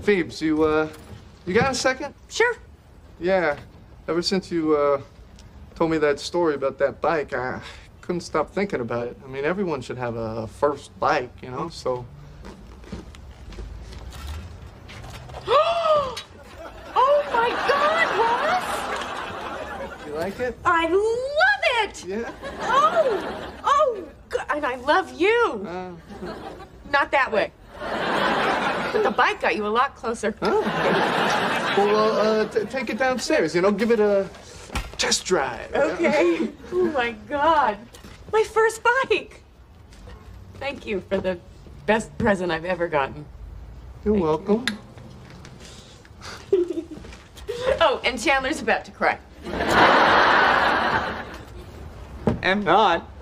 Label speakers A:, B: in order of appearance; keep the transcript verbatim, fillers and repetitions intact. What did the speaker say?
A: Phoebes, you, uh, you got a second?
B: Sure.
A: Yeah. Ever since you, uh, told me that story about that bike, I couldn't stop thinking about it. I mean, everyone should have a first bike, you know, so...
B: Oh, my God, Ross!
A: You like it?
B: I love it!
A: Yeah?
B: Oh! Oh! God, and I love you!
A: Uh,
B: Not that way. But the bike got you a lot closer.
A: oh. Well, uh, t take it downstairs, you know, give it a test drive.
B: Okay. Oh, my God. My first bike! Thank you for the best present I've ever gotten.
A: You're
B: Thank
A: welcome.
B: You. Oh, and Chandler's about to cry.
C: I'm not.